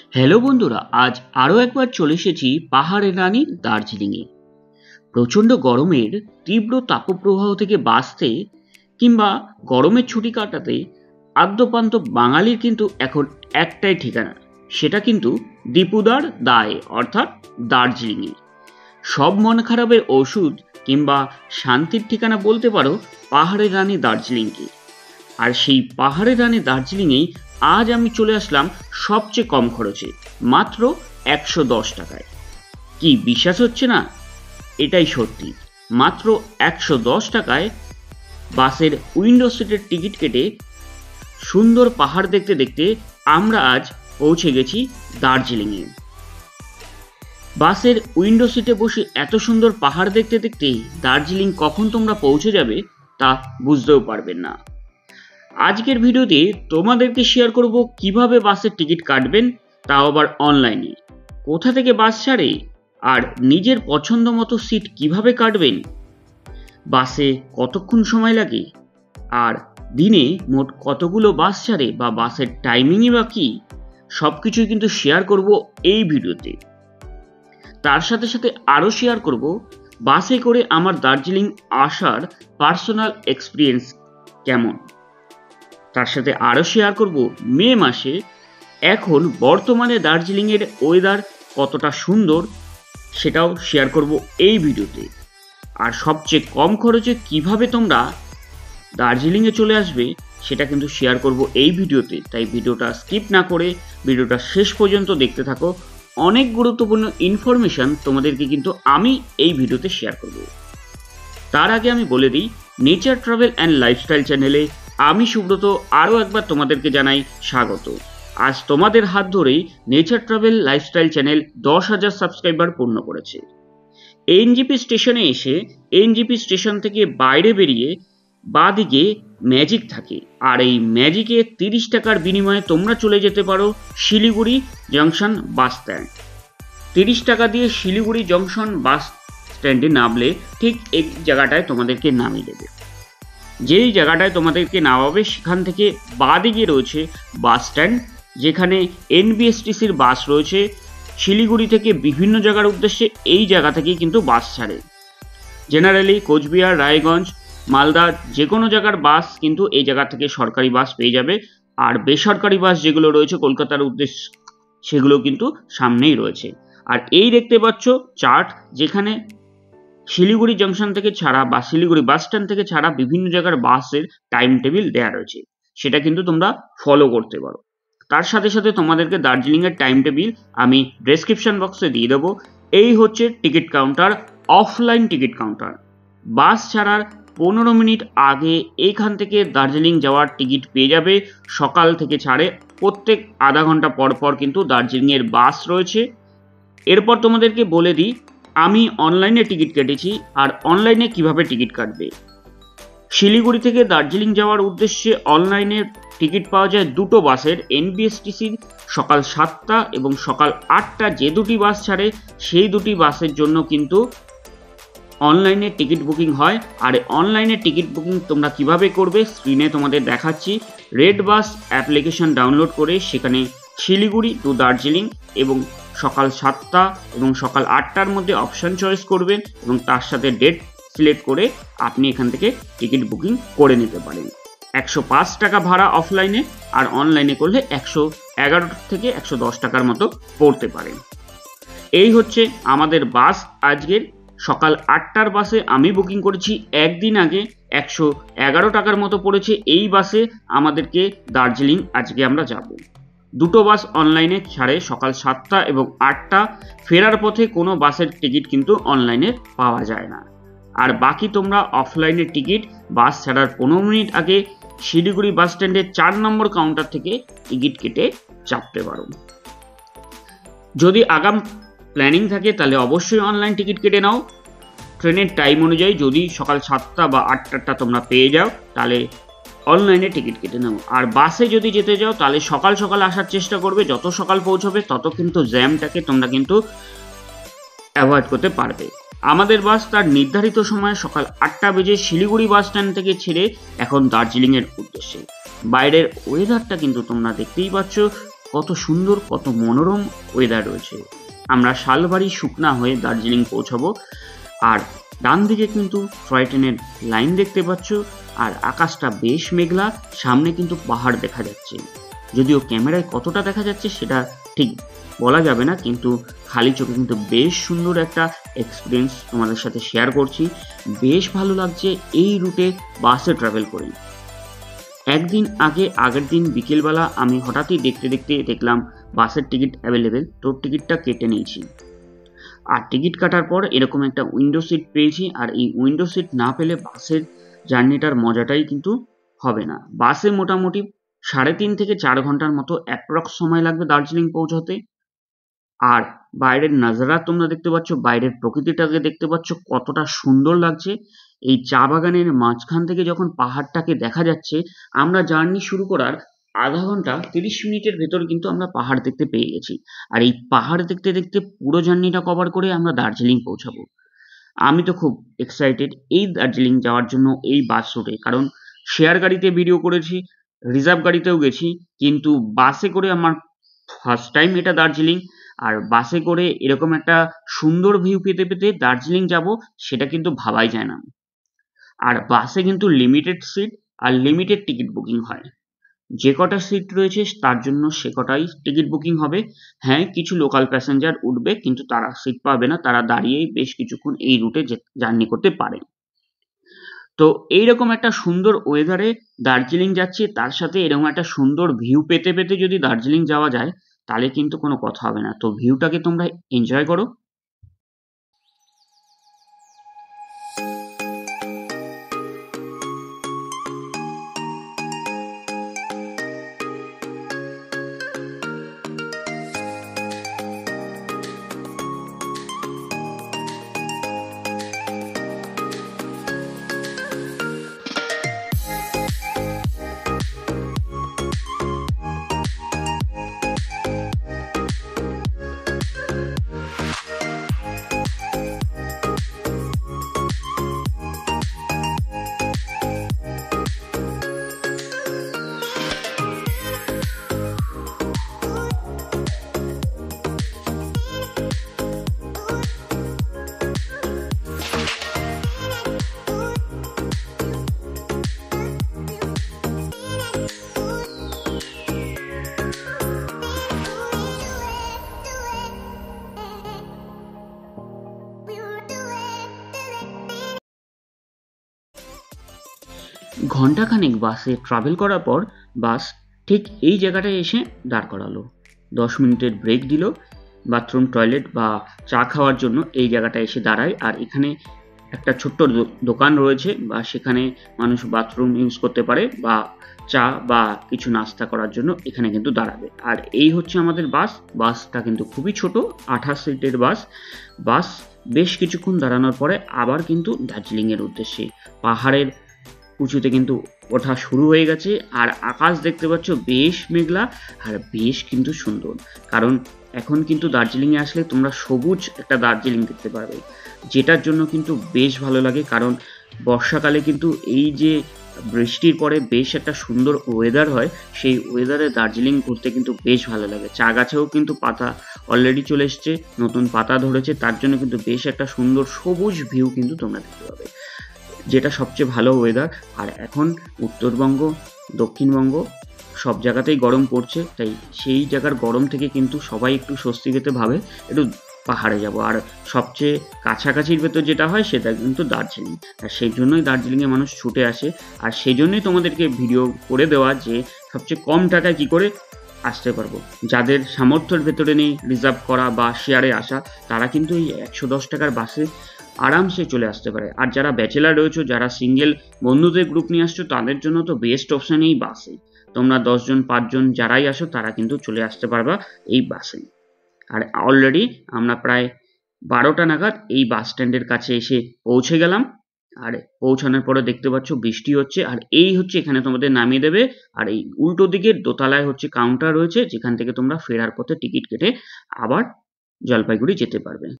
Hello বন্ধুরা, আজ আরও একবার চলে এসেছি পাহাড়ের রানী দার্জিলিংয়ে। প্রচণ্ড গরমের তীব্র তাপপ্রবাহ থেকে বাঁচতে কিংবা গরমের ছুটি কাটাতে আদ্যপান্ত বাঙালির কিন্তু এখন একটাই ঠিকানা, সেটা কিন্তু দীপুদার দায়ে অর্থাৎ দার্জিলিংয়ে। সব মন খারাপের ওষুধ কিংবা শান্তির ঠিকানা বলতে পারো পাহাড়ের রানী দার্জিলিংকে। আর সেই পাহাড়ের রানী দার্জিলিংয়েই আজ আমি চলে আসলাম সবচেয়ে কম খরচে, মাত্র 110 টাকায়। কি বিশ্বাস হচ্ছে না? এটাই সত্যি। মাত্র 110 টাকায় বাসের উইন্ডো সিটের টিকিট কেটে সুন্দর পাহাড় দেখতে দেখতে আমরা আজ পৌঁছে গেছি দার্জিলিংয়ে। বাসের উইন্ডো সিটে বসে এত সুন্দর পাহাড় দেখতে দেখতে দার্জিলিং কখন তোমরা পৌঁছে যাবে তা বুঝতেও পারবেন না। আজকের ভিডিওতে তোমাদেরকে শেয়ার করব কিভাবে বাসের টিকিট কাটবেন, তাও আবার অনলাইনে। কোথা থেকে বাস ছাড়ে আর নিজের পছন্দ মতো সিট কিভাবে কাটবেন, বাসে কতক্ষণ সময় লাগে, আর দিনে মোট কতগুলো বাস ছাড়ে বা বাসের টাইমিংই বা কি, সবকিছুই কিন্তু শেয়ার করব এই ভিডিওতে। তার সাথে সাথে আরও শেয়ার করব বাসে করে আমার দার্জিলিং আসার পার্সোনাল এক্সপিরিয়েন্স কেমন। তার সাথে আরও শেয়ার করব মে মাসে এখন বর্তমানে দার্জিলিংয়ের ওয়েদার কতটা সুন্দর, সেটাও শেয়ার করব এই ভিডিওতে। আর সবচেয়ে কম খরচে কিভাবে তোমরা দার্জিলিংয়ে চলে আসবে সেটা কিন্তু শেয়ার করব এই ভিডিওতে। তাই ভিডিওটা স্কিপ না করে ভিডিওটা শেষ পর্যন্ত দেখতে থাকো। অনেক গুরুত্বপূর্ণ ইনফরমেশন তোমাদেরকে কিন্তু আমি এই ভিডিওতে শেয়ার করব। তার আগে আমি বলে দিই, নেচার ট্রাভেল অ্যান্ড লাইফস্টাইল চ্যানেলে আমি সুব্রত আরও একবার তোমাদেরকে জানাই স্বাগত। আজ তোমাদের হাত ধরেই nature travel lifestyle channel 10,000 subscriber পূর্ণ করেছে। এনজিপি স্টেশনে এসে এনজিপি স্টেশন থেকে বাইরে বেরিয়ে বাঁদিকে ম্যাজিক থাকে, আর এই ম্যাজিকে 30 টাকার বিনিময়ে তোমরা চলে যেতে পারো শিলিগুড়ি জংশন বাস স্ট্যান্ড। 30 টাকা দিয়ে শিলিগুড়ি জংশন বাস স্ট্যান্ডে নামলে ঠিক এই জায়গাটায় তোমাদেরকে নামিয়ে দেবে। যেই জায়গাটায় তোমাদেরকে নামাবে সেখান থেকে বাঁদিকে রয়েছে বাস স্ট্যান্ড, যেখানে এনবিএসটিসির বাস রয়েছে। শিলিগুড়ি থেকে বিভিন্ন জায়গার উদ্দেশ্যে এই জায়গা থেকেই কিন্তু বাস ছাড়ে। জেনারেলি কোচবিহার, রায়গঞ্জ, মালদা যে কোনো জায়গার বাস কিন্তু এই জায়গা থেকে সরকারি বাস পেয়ে যাবে। আর বেসরকারি বাস যেগুলো রয়েছে কলকাতার উদ্দেশ্যে, সেগুলো কিন্তু সামনেই রয়েছে। আর এই দেখতে পাচ্ছ চার্ট, যেখানে শিলিগুড়ি জংশন থেকে ছাড়া বা শিলিগুড়ি বাস স্ট্যান্ড থেকে ছাড়া বিভিন্ন জায়গার বাসের টাইম টেবিল দেওয়া রয়েছে, সেটা কিন্তু তোমরা ফলো করতে পারো। তার সাথে সাথে তোমাদেরকে দার্জিলিংয়ের টাইম টেবিল আমি ডেসক্রিপশন বক্সে দিয়ে দেবো। এই হচ্ছে ticket counter, offline ticket counter. Bus ছাড়ার 15 মিনিট আগে এইখান থেকে দার্জিলিং যাওয়ার টিকিট পেয়ে যাবে। সকাল থেকে ছাড়ে, প্রত্যেক আধা ঘন্টা পর পর কিন্তু দার্জিলিংয়ের বাস রয়েছে। এরপর তোমাদেরকে বলে দিই আমি অনলাইনে টিকিট কেটেছি, আর অনলাইনে কিভাবে টিকিট কাটবে। শিলিগুড়ি থেকে দার্জিলিং যাওয়ার উদ্দেশ্যে অনলাইনে টিকিট পাওয়া যায় দুটো বাসের, এনবিএসটিসির সকাল 7টা এবং সকাল 8টা যে দুটি বাস ছাড়ে সেই দুটি বাসের জন্য কিন্তু অনলাইনে টিকিট বুকিং হয়। আর অনলাইনে টিকিট বুকিং তোমরা কিভাবে করবে স্ক্রিনে তোমাদের দেখাচ্ছি। রেড বাস অ্যাপ্লিকেশন ডাউনলোড করে সেখানে শিলিগুড়ি টু দার্জিলিং এবং সকাল 7টা এবং সকাল 8টার মধ্যে অপশান চয়েস করবেন এবং তার সাথে ডেট সিলেক্ট করে আপনি এখান থেকে টিকিট বুকিং করে নিতে পারেন। 105 টাকা ভাড়া অফলাইনে, আর অনলাইনে করলে 111 থেকে 110 টাকার মতো পড়তে পারেন। এই হচ্ছে আমাদের বাস। আজকের সকাল 8টার বাসে আমি বুকিং করেছি একদিন আগে, 111 টাকার মতো পড়েছে। এই বাসে আমাদেরকে দার্জিলিং আজকে আমরা যাব। দুটো বাস অনলাইনে ছাড়ে, সকাল 7টা এবং 8টা। ফেরার পথে কোনো বাসের টিকিট কিন্তু অনলাইনে পাওয়া যায় না। আর বাকি তোমরা অফলাইনে টিকিট বাস ছাড়ার 15 মিনিট আগে শিলিগুড়ি বাস স্ট্যান্ডের 4 নম্বর কাউন্টার থেকে টিকিট কেটে চাপতে পারো। যদি আগাম প্ল্যানিং থাকে তাহলে অবশ্যই অনলাইন টিকিট কেটে নাও। ট্রেনের টাইম অনুযায়ী যদি সকাল 7টা বা 8টা তোমরা পেয়ে যাও তাহলে অনলাইনে টিকিট কেটে নাও। আর বাসে যদি যেতে যাও তাহলে সকাল সকাল আসার চেষ্টা করবে, যত সকাল পৌঁছবে তত কিন্তু জ্যামটাকে তোমরা কিন্তু অ্যাভয়েড করতে পারবে। আমাদের বাস তার নির্ধারিত সময় সকাল 8টা বেজে শিলিগুড়ি বাস স্ট্যান্ড থেকে ছেড়ে এখন দার্জিলিংয়ের উদ্দেশ্যে। বাইরের ওয়েদারটা কিন্তু তোমরা দেখতেই পাচ্ছ, কত সুন্দর, কত মনোরম ওয়েদার রয়েছে। আমরা শালবাড়ি শুকনা হয়ে দার্জিলিং পৌঁছাবো। আর ডান দিকে কিন্তু টয় ট্রেনের লাইন দেখতে পাচ্ছ, আর আকাশটা বেশ মেঘলা, সামনে কিন্তু পাহাড় দেখা যাচ্ছে। যদিও ক্যামেরায় কতটা দেখা যাচ্ছে সেটা ঠিক বলা যাবে না, কিন্তু খালি চোখে কিন্তু বেশ সুন্দর একটা এক্সপিরিয়েন্স তোমাদের সাথে শেয়ার করছি। বেশ ভালো লাগছে এই রুটে বাসে ট্রাভেল করে। একদিন আগের দিন বিকেলবেলা আমি হঠাৎই দেখতে দেখলাম বাসের টিকিট অ্যাভেলেবেল, তো টিকিটটা কেটে নিয়েছি। আর টিকিট কাটার পর এরকম একটা উইন্ডো সিট পেয়েছি, আর এই উইন্ডো সিট না পেলে বাসের জার্নিটার মজাটাই কিন্তু হবে না। বাসে মোটামুটি 3.5 থেকে 4 ঘন্টার মতো অ্যাপ্রক্স সময় লাগবে দার্জিলিং পৌঁছাতে। আর বাইরের নাজারা তোমরা দেখতে পাচ্ছ, বাইরের প্রকৃতিটাকে দেখতে পাচ্ছ কতটা সুন্দর লাগছে। এই চা বাগানের মাঝখান থেকে যখন পাহাড়টাকে দেখা যাচ্ছে, আমরা জার্নি শুরু করার আধা ঘন্টা 30 মিনিটের ভেতর কিন্তু আমরা পাহাড় দেখতে পেয়ে গেছি। আর এই পাহাড় দেখতে দেখতে পুরো জার্নিটা কভার করে আমরা দার্জিলিং পৌঁছাবো। আমি তো খুব এক্সাইটেড এই দার্জিলিং যাওয়ার জন্য এই বাস রুটে, কারণ শেয়ার গাড়িতে ভিডিও করেছি, রিজার্ভ গাড়িতেও গেছি, কিন্তু বাসে করে আমার ফার্স্ট টাইম এটা দার্জিলিং। আর বাসে করে এরকম একটা সুন্দর ভিউ পেতে পেতে দার্জিলিং যাব, সেটা কিন্তু ভাবাই যায় না। আর বাসে কিন্তু লিমিটেড সিট আর লিমিটেড টিকিট বুকিং হয়। যে কটা সিট রয়েছে তার জন্য সে কটাই টিকিট বুকিং হবে। হ্যাঁ, কিছু লোকাল প্যাসেঞ্জার উঠবে, কিন্তু তারা সিট পাবে না, তারা দাঁড়িয়েই বেশ কিছুক্ষণ এই রুটে জার্নি করতে পারে। তো এইরকম একটা সুন্দর ওয়েদারে দার্জিলিং যাচ্ছি, তার সাথে এরকম একটা সুন্দর ভিউ পেতে পেতে যদি দার্জিলিং যাওয়া যায়, তাহলে কিন্তু কোনো কথা হবে না। তো ভিউটাকে তোমরা এনজয় করো। ঘন্টাখানেক বাসে ট্রাভেল করার পর বাস ঠিক এই জায়গাটায় এসে দাঁড় করালো। 10 মিনিটের ব্রেক দিল, বাথরুম, টয়লেট বা চা খাওয়ার জন্য এই জায়গাটায় এসে দাঁড়ায়। আর এখানে একটা ছোট্ট দোকান রয়েছে, বা সেখানে মানুষ বাথরুম ইউজ করতে পারে বা চা বা কিছু নাস্তা করার জন্য এখানে কিন্তু দাঁড়াবে। আর এই হচ্ছে আমাদের বাস। বাসটা কিন্তু খুবই ছোট, 28 সিটের বাস। বাস বেশ কিছুক্ষণ দাঁড়ানোর পরে আবার কিন্তু দার্জিলিংয়ের উদ্দেশ্যে পাহাড়ের উঁচুতে কিন্তু ওঠা শুরু হয়ে গেছে। আর আকাশ দেখতে পাচ্ছ বেশ মেঘলা আর বেশ কিন্তু সুন্দর, কারণ এখন কিন্তু দার্জিলিংয়ে আসলে তোমরা সবুজ একটা দার্জিলিং দেখতে পারবে, যেটার জন্য কিন্তু বেশ ভালো লাগে। কারণ বর্ষাকালে কিন্তু এই যে বৃষ্টির পরে বেশ একটা সুন্দর ওয়েদার হয়, সেই ওয়েদারে দার্জিলিং ঘুরতে কিন্তু বেশ ভালো লাগে। চা গাছেও কিন্তু পাতা অলরেডি চলে এসছে, নতুন পাতা ধরেছে, তার জন্য কিন্তু বেশ একটা সুন্দর সবুজ ভিউ কিন্তু তোমরা দেখতে পাবে, যেটা সবচেয়ে ভালো ওয়েদার। আর এখন উত্তরবঙ্গ, দক্ষিণবঙ্গ সব জায়গাতেই গরম পড়ছে, তাই সেই জায়গার গরম থেকে কিন্তু সবাই একটু স্বস্তি পেতে ভাবে একটু পাহাড়ে যাব। আর সবচেয়ে কাছাকাছির ভেতর যেটা হয় সেটা কিন্তু দার্জিলিং, আর সেই জন্যই দার্জিলিংয়ে মানুষ ছুটে আসে। আর সেই জন্যই তোমাদেরকে ভিডিও করে দেওয়া যে সবচেয়ে কম টাকায় কী করে আসতে পারবো। যাদের সামর্থ্যের ভেতরে নেই রিজার্ভ করা বা শেয়ারে আসা, তারা কিন্তু এই 110 টাকার বাসে আরামসে চলে আসতে পারে। আর যারা ব্যাচেলার রয়েছে, যারা সিঙ্গেল বন্ধুদের গ্রুপ নিয়ে আসছো, তাদের জন্য তো বেস্ট অপশন এই বাসে। তোমরা 10 জন 5 জন যারাই আসো তারা কিন্তু চলে আসতে পারবা এই বাসে। আর অলরেডি আমরা প্রায় 12টা নাগাদ এই বাস স্ট্যান্ডের কাছে এসে পৌঁছে গেলাম। আর পৌঁছানোর পরে দেখতে পাচ্ছ বৃষ্টি হচ্ছে, আর এই হচ্ছে এখানে তোমাদের নামিয়ে দেবে। আর এই উল্টো দিকের দোতলায় হচ্ছে কাউন্টার রয়েছে, যেখান থেকে তোমরা ফেরার পথে টিকিট কেটে আবার জলপাইগুড়ি যেতে পারবে।